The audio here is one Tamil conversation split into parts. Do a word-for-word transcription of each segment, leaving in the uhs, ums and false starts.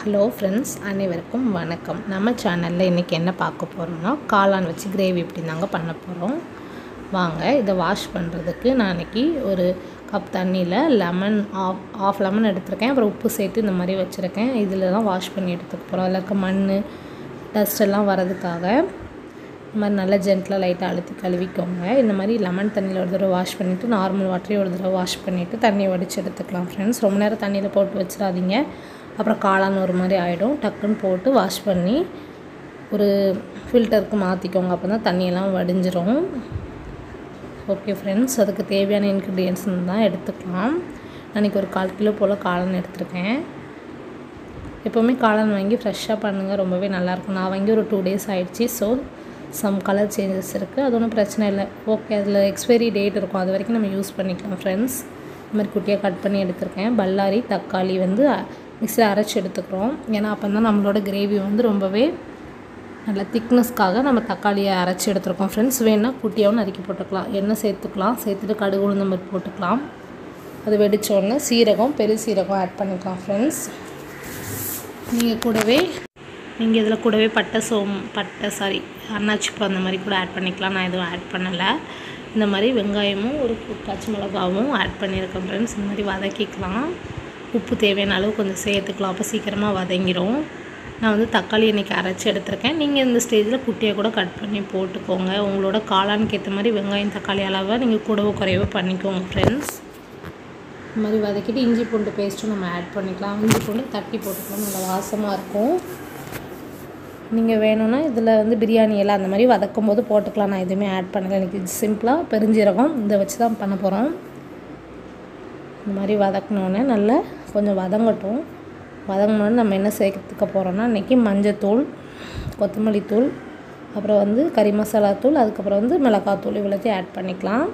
ஹலோ ஃப்ரெண்ட்ஸ், அனைவருக்கும் வணக்கம். நம்ம சேனலில் இன்றைக்கி என்ன பார்க்க போகிறோம்னா, காளான் வச்சு கிரேவி இப்படி தாங்க பண்ண போகிறோம். வாங்க இதை வாஷ் பண்ணுறதுக்கு நான் இன்றைக்கி ஒரு கப் தண்ணியில் லெமன் ஆஃப் ஆஃப் லெமன் எடுத்துருக்கேன். அப்புறம் உப்பு சேர்த்து இந்த மாதிரி வச்சுருக்கேன். இதில் தான் வாஷ் பண்ணி எடுத்துக்க போகிறோம். அதில் இருக்க மண் டஸ்ட் எல்லாம் வரதுக்காக இந்த மாதிரி நல்லா ஜென்டிலாக லைட்டாக அழுத்தி கழுவிக்கோங்க. இந்த மாதிரி லெமன் தண்ணியில் ஒரு தடவை வாஷ் பண்ணிவிட்டு நார்மல் வாட்டரையும் ஒரு தடவை வாஷ் பண்ணிவிட்டு தண்ணி வடித்து எடுத்துக்கலாம். ஃப்ரெண்ட்ஸ், ரொம்ப நேரம் தண்ணியில் போட்டு வச்சிடாதீங்க, அப்புறம் காளான் ஒரு மாதிரி ஆகிடும். டக்குன்னு போட்டு வாஷ் பண்ணி ஒரு ஃபில்டருக்கு மாற்றிக்கோங்க. அப்போ தான் தண்ணியெல்லாம் வடிஞ்சிரும். ஓகே ஃப்ரெண்ட்ஸ், அதுக்கு தேவையான இன்க்ரீடியன்ட்ஸ் தான் எடுத்துக்கலாம். அன்றைக்கி ஒரு கால் கிலோ போல் காளான் எடுத்துருக்கேன். எப்போவுமே காளான் வாங்கி ஃப்ரெஷ்ஷாக பண்ணுங்கள், ரொம்பவே நல்லாயிருக்கும். நான் வாங்கி ஒரு டூ டேஸ் ஆகிடுச்சி. ஸோ சம் கலர் சேஞ்சஸ் இருக்குது, அது ஒன்றும் பிரச்சனை இல்லை. ஓகே, அதில் எக்ஸ்பைரி டேட் இருக்கும், அது வரைக்கும் நம்ம யூஸ் பண்ணிக்கலாம். ஃப்ரெண்ட்ஸ், இந்த மாதிரி குட்டியாக கட் பண்ணி எடுத்துருக்கேன். பல்லாரி தக்காளி வந்து மிக்ஸியில் அரைச்சி எடுத்துக்கிறோம். ஏன்னா அப்போ தான் நம்மளோட கிரேவி வந்து ரொம்பவே நல்ல திக்னஸ்க்காக நம்ம தக்காளியை அரைச்சி எடுத்துருக்கோம். ஃப்ரெண்ட்ஸ், வேணால் குட்டியாகவும் நறுக்கி போட்டுக்கலாம். எண்ணெய் சேர்த்துக்கலாம், சேர்த்துட்டு கடுகு உளுந்தம் பருப்பு போட்டுக்கலாம். அது வெடித்தோடனே சீரகம் பெரிய சீரகம் ஆட் பண்ணிக்கலாம். ஃப்ரெண்ட்ஸ், நீங்கள் கூடவே நீங்கள் இதில் கூடவே பட்டை சோம் பட்டை சாரி அன்னாச்சிப்பூ அந்த மாதிரி கூட ஆட் பண்ணிக்கலாம். நான் எதுவும் ஆட் பண்ணலை. இந்த மாதிரி வெங்காயமும் ஒரு பச்சை மிளகாவும் ஆட் பண்ணியிருக்கேன். ஃப்ரெண்ட்ஸ், இந்த மாதிரி வதக்கிக்கலாம். உப்பு தேவையான அளவு கொஞ்சம் சேர்த்துக்கலாம், அப்போ சீக்கிரமாக வதங்கிடும். நான் வந்து தக்காளி இன்றைக்கி அரைச்சி எடுத்துருக்கேன். நீங்கள் இந்த ஸ்டேஜில் குட்டியாக கூட கட் பண்ணி போட்டுக்கோங்க. உங்களோட காளானுக்கு ஏற்ற மாதிரி வெங்காயம் தக்காளி அளவை நீங்கள் கூடவோ குறையவோ பண்ணிக்கோங்க. ஃப்ரெண்ட்ஸ், இந்த மாதிரி வதக்கிட்டு இஞ்சி பூண்டு பேஸ்ட்டும் நம்ம ஆட் பண்ணிக்கலாம். இஞ்சி பூண்டு தட்டி போட்டுக்கலாம், நல்லா வாசமாக இருக்கும். நீங்கள் வேணும்னா இதில் வந்து பிரியாணி எல்லாம் அந்த மாதிரி வதக்கும் போது போட்டுக்கலாம். நான் எதுவுமே ஆட் பண்ணலை. எனக்கு சிம்பிளாக பெருஞ்சீரகம் இதை வச்சு தான் பண்ண போகிறோம். இந்த மாதிரி வதக்கினோன்னே நல்லா கொஞ்சம் வதங்கட்டும். வதங்கினோடனே நம்ம என்ன சேர்த்துக்க போகிறோம்னா, இன்றைக்கி மஞ்சத்தூள், கொத்தமல்லி தூள், அப்புறம் வந்து கறி மசாலா தூள், அதுக்கப்புறம் வந்து மிளகாத்தூள் இவ்வளோத்தையும் ஆட் பண்ணிக்கலாம்.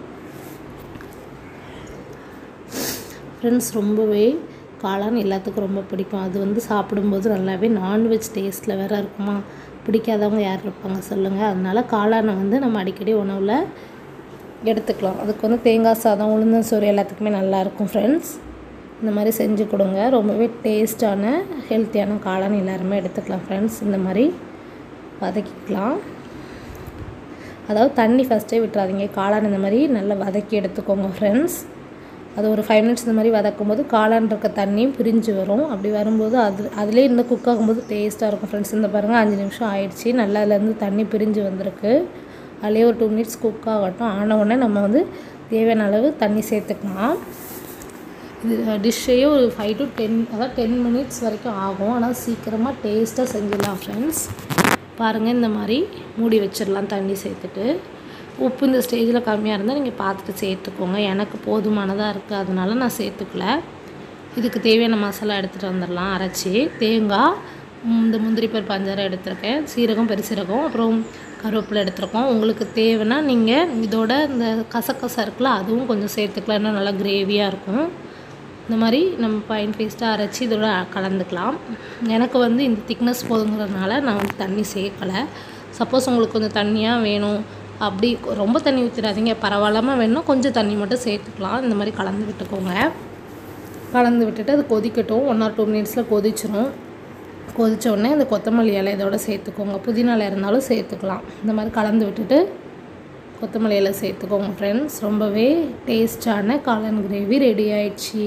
ஃப்ரெண்ட்ஸ், ரொம்பவே காளான் எல்லாத்துக்கும் ரொம்ப பிடிக்கும். அது வந்து சாப்பிடும்போது நல்லாவே நான்வெஜ் டேஸ்ட்டில் வேறு இருக்குமா, பிடிக்காதவங்க யார் இருப்பாங்க சொல்லுங்கள். அதனால் காளானை வந்து நம்ம அடிக்கடி உணவில் எடுத்துக்கலாம். அதுக்கு வந்து தேங்காய் சாதம், உளுந்தம் சோறு எல்லாத்துக்குமே நல்லாயிருக்கும். ஃப்ரெண்ட்ஸ், இந்த மாதிரி செஞ்சு கொடுங்க. ரொம்பவே டேஸ்ட்டான ஹெல்த்தியான காளான் எல்லாருமே எடுத்துக்கலாம். ஃப்ரெண்ட்ஸ், இந்த மாதிரி வதக்கிக்கலாம். அதாவது தண்ணி ஃபஸ்ட்டே விட்டுறாதீங்க. காளான் இந்த மாதிரி நல்லா வதக்கி எடுத்துக்கோங்க. ஃப்ரெண்ட்ஸ், அது ஒரு ஃபைவ் மினிட்ஸ் இந்த மாதிரி வதக்கும் போது காளான் இருக்க தண்ணியும் பிரிஞ்சு வரும். அப்படி வரும்போது அது அதிலே இன்னும் குக் ஆகும்போது டேஸ்ட்டாக இருக்கும். ஃப்ரெண்ட்ஸ், இந்த பாருங்கள், அஞ்சு நிமிஷம் ஆயிடுச்சு. நல்லா அதுலேருந்து தண்ணி பிரிஞ்சு வந்திருக்கு. அதிலே ஒரு டூ மினிட்ஸ் குக் ஆகட்டும். ஆன உடனே நம்ம வந்து தேவையான அளவு தண்ணி சேர்த்துக்கலாம். இது டிஷ்ஷையே ஒரு ஃபைவ் டு டென் அதாவது டென் மினிட்ஸ் வரைக்கும் ஆகும். ஆனால் சீக்கிரமாக டேஸ்ட்டாக செஞ்சிடலாம். ஃப்ரெண்ட்ஸ், பாருங்கள், இந்த மாதிரி மூடி வச்சிடலாம் தண்ணி சேர்த்துட்டு. உப்பு இந்த ஸ்டேஜில் கம்மியாக இருந்தால் நீங்கள் பார்த்துட்டு சேர்த்துக்கோங்க. எனக்கு போதுமானதாக இருக்குது, அதனால நான் சேர்த்துக்கல. இதுக்கு தேவையான மசாலா எடுத்துகிட்டு வந்துடலாம். அரைச்சி தேங்காய், இந்த முந்திரி பருப்பு அஞ்சாறு எடுத்துருக்கேன், சீரகம் பெருசீரகம், அப்புறம் கருவேப்பிலை எடுத்துருக்கோம். உங்களுக்கு தேவைன்னா நீங்கள் இதோட இந்த கசக்கசா இருக்குல்ல, அதுவும் கொஞ்சம் சேர்த்துக்கலாம். இன்னும் நல்லா கிரேவியாக இருக்கும். இந்த மாதிரி நம்ம ஃபைன் பேஸ்ட்டாக அரைச்சி இதோட கலந்துக்கலாம். எனக்கு வந்து இந்த திக்னஸ் போதுங்கிறதுனால நான் வந்து தண்ணி சேர்க்கலை. சப்போஸ் உங்களுக்கு கொஞ்சம் தண்ணியாக வேணும், அப்படி ரொம்ப தண்ணி ஊற்றிடாதீங்க, பரவாயில்லாமல் வேணும்னா கொஞ்சம் தண்ணி மட்டும் சேர்த்துக்கலாம். இந்த மாதிரி கலந்து விட்டுக்கோங்க. கலந்து விட்டுட்டு அது கொதிக்கட்டும். ஒன் ஆர் டூ மினிட்ஸில் கொதிச்சிடும். கொதித்த உடனே இந்த கொத்தமல்லி இலை இதோட சேர்த்துக்கோங்க. புதினா இலை இருந்தாலும் சேர்த்துக்கலாம். இந்த மாதிரி கலந்து விட்டுட்டு கொத்தமல்லி இலை சேர்த்துக்கோங்க. ஃப்ரெண்ட்ஸ், ரொம்பவே டேஸ்டான காளான் கிரேவி ரெடி ஆயிடுச்சு.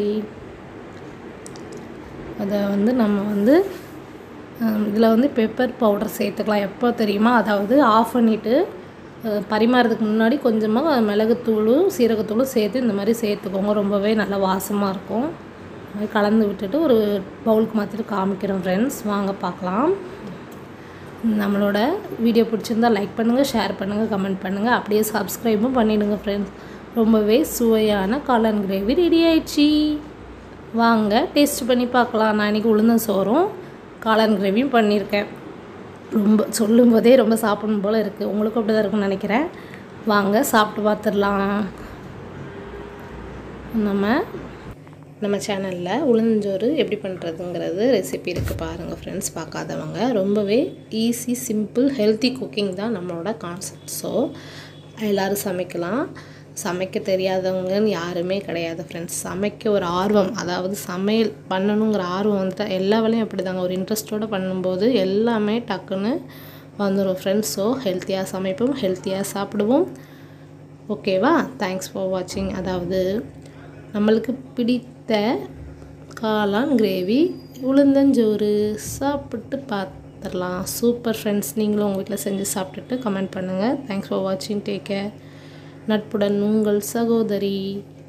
அதை வந்து நம்ம வந்து இதில் வந்து பெப்பர் பவுடர் சேர்த்துக்கலாம். எப்போ தெரியுமா, அதாவது ஆஃப் பண்ணிவிட்டு பரிமாறதுக்கு முன்னாடி கொஞ்சமாக மிளகுத்தூளும் சீரகத்தூளும் சேர்த்து இந்த மாதிரி சேர்த்துக்கோங்க. ரொம்பவே நல்லா வாசமாக இருக்கும். அது கலந்து விட்டுட்டு ஒரு பவுலுக்கு மாற்றிட்டு காமிக்கிறோம். ஃப்ரெண்ட்ஸ், வாங்க பார்க்கலாம். நம்மளோட வீடியோ பிடிச்சிருந்தால் லைக் பண்ணுங்கள், ஷேர் பண்ணுங்கள், கமெண்ட் பண்ணுங்கள், அப்படியே சப்ஸ்கிரைபும் பண்ணிவிடுங்க. ஃப்ரெண்ட்ஸ், ரொம்பவே சுவையான காளான் கிரேவி ரெடி ஆயிடுச்சு. வாங்க டேஸ்ட் பண்ணி பார்க்கலாம். நான் இன்றைக்கி உளுந்தம் சோறும் காளான் கிரேவியும் பண்ணியிருக்கேன். ரொம்ப சொல்லும் போதே ரொம்ப சாப்பிடணும் போல் இருக்குது. உங்களுக்கும் அப்படி தான் இருக்குன்னு நினைக்கிறேன். வாங்க சாப்பிட்டு பார்த்துடலாம். நம்ம நம்ம சேனலில் உளுந்தஞ்சோறு எப்படி பண்ணுறதுங்கிறது ரெசிபி இருக்குது, பாருங்கள் ஃப்ரெண்ட்ஸ். பார்க்காதவங்க, ரொம்பவே ஈஸி, சிம்பிள், ஹெல்த்தி குக்கிங் தான் நம்மளோட கான்செப்ட். ஸோ எல்லோரும் சமைக்கலாம். சமைக்க தெரியாதவங்கன்னு யாருமே கிடையாது ஃப்ரெண்ட்ஸ். சமைக்க ஒரு ஆர்வம், அதாவது சமையல் பண்ணணுங்கிற ஆர்வம் வந்துட்டா எல்லா வேலையும் அப்படி தாங்க. ஒரு இன்ட்ரெஸ்ட்டோடு பண்ணும்போது எல்லாமே டக்குன்னு வந்துடும் ஃப்ரெண்ட்ஸ். ஸோ ஹெல்த்தியாக சமைப்போம், ஹெல்த்தியாக சாப்பிடுவோம். ஓகேவா? தேங்க்ஸ் ஃபார் வாட்சிங். அதாவது நம்மளுக்கு பிடித்த காளான் கிரேவி உளுந்தஞ்சோறு சாப்பிட்டு பார்த்துடலாம். Super friends. நீங்களும் உங்கள் வீட்டில் செஞ்சு சாப்பிட்டுட்டு கமெண்ட் பண்ணுங்கள். தேங்க்ஸ் ஃபார் வாட்சிங். Take care. நட்புடன் உங்கள் சகோதரி.